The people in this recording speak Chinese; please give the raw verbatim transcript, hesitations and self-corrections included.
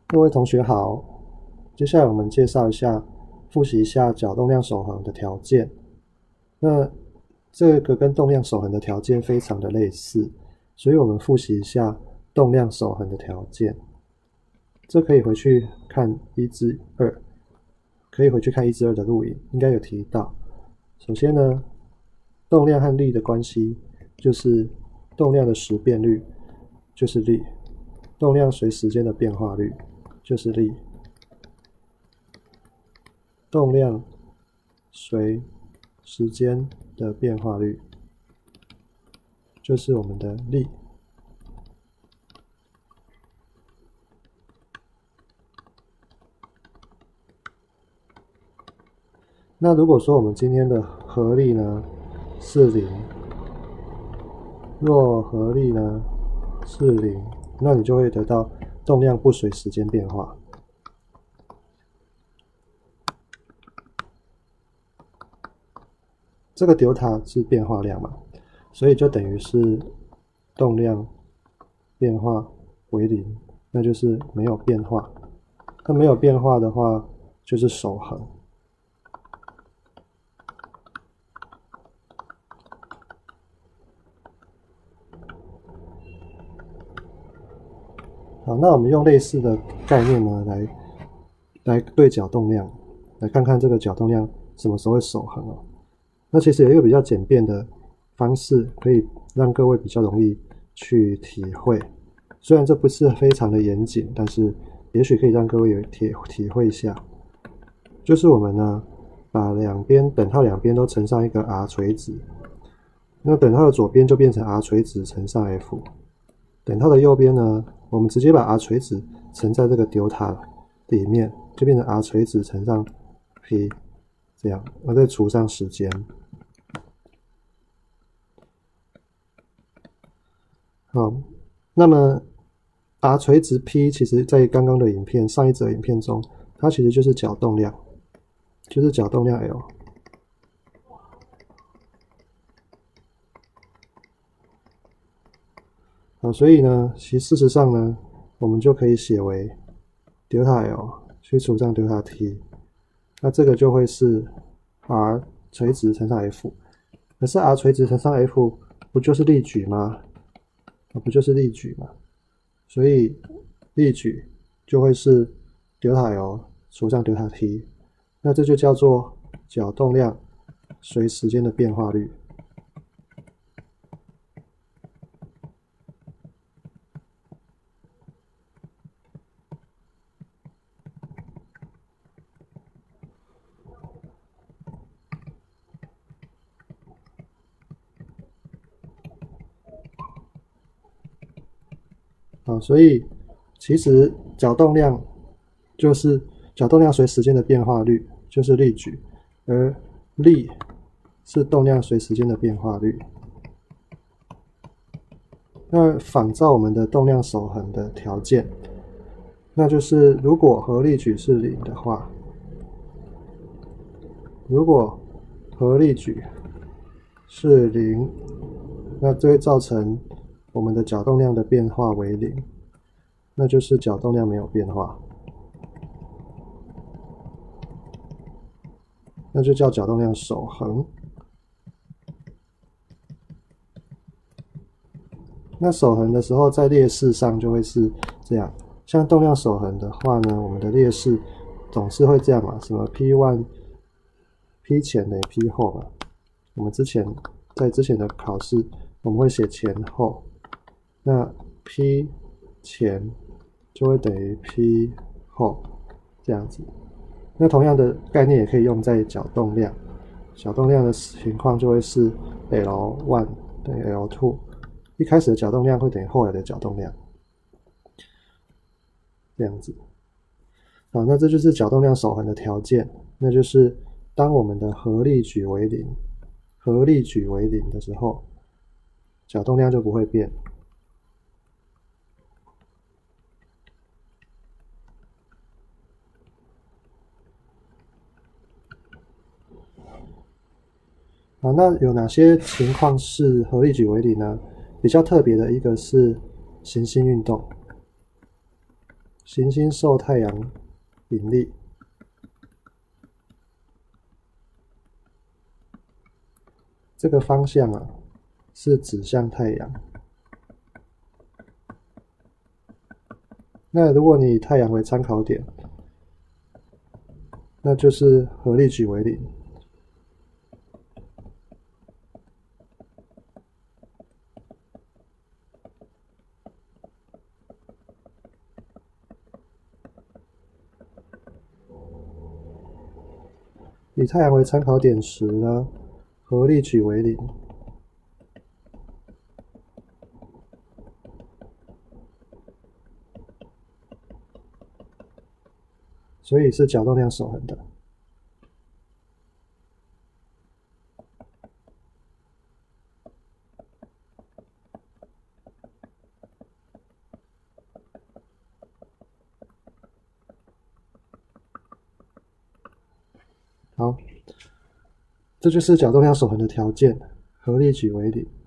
各位同学好，接下来我们介绍一下，复习一下角动量守恒的条件。那这个跟动量守恒的条件非常的类似，所以我们复习一下动量守恒的条件。这可以回去看一至二，可以回去看一至二的录影，应该有提到。首先呢，动量和力的关系就是动量的时变率就是力，动量随时间的变化率就是力，动量随时间的变化率就是我们的力。那如果说我们今天的合力呢是零，若合力呢是零，那你就会得到动量不随时间变化。这个 delta 是变化量嘛，所以就等于是动量变化为零，那就是没有变化。那没有变化的话，就是守恒。好，那我们用类似的概念呢，来来对角动量，来看看这个角动量什么时候会守恒哦。那其实有一个比较简便的方式，可以让各位比较容易去体会。虽然这不是非常的严谨，但是也许可以让各位有体体会一下。就是我们呢，把两边等号两边都乘上一个 r 垂直，那等号的左边就变成 r 垂直乘上 f， 等号的右边呢，我们直接把 r 垂直乘在这个 delta 里面，就变成 r 垂直乘上 p， 这样，我再除上时间。好，那么 r 垂直 p 其实在刚刚的影片上一则影片中，它其实就是角动量，就是角动量 L。好，所以呢，其实事实上呢，我们就可以写为 delta L 去除上 delta t， 那这个就会是 r 垂直乘上 f。可是 r 垂直乘上 f 不就是力矩吗？不就是力矩吗？所以力矩就会是 delta L 除上 delta t， 那这就叫做角动量随时间的变化率。好，所以其实角动量就是角动量随时间的变化率，就是力矩，而力是动量随时间的变化率。那仿照我们的动量守恒的条件，那就是如果合力矩是零的话，如果合力矩是零，那就会造成我们的角动量的变化为零，那就是角动量没有变化，那就叫角动量守恒。那守恒的时候，在列式上就会是这样。像动量守恒的话呢，我们的列式总是会这样嘛，什么 P 一 P 前等于 P 后嘛。我们之前在之前的考试，我们会写前后。那 P 前就会等于 P 后这样子。那同样的概念也可以用在角动量，角动量的情况就会是 L 一 等于 L 二， 一开始的角动量会等于后来的角动量，这样子。好，那这就是角动量守恒的条件，那就是当我们的合力矩为零，合力矩为零的时候，角动量就不会变。好，那有哪些情况是合力矩为零呢？比较特别的一个是行星运动， 行星受太阳引力，这个方向啊是指向太阳。那如果你以太阳为参考点，那就是合力矩为零。以太阳为参考点时呢，合力矩为零。所以是角动量守恒的。好，这就是角动量守恒的条件，合力矩为零。